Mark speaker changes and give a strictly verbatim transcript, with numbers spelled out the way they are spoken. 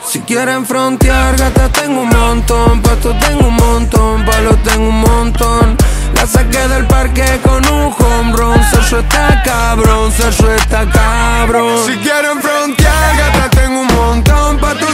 Speaker 1: Si quieren frontear, gata, tengo un montón. Puesto tengo un montón, palos tengo un montón. La saqué del parque con un home run. Sergio está cabrón, Sergio está cabrón. Si quieren frontear, gata, tengo un montón. Pa' tu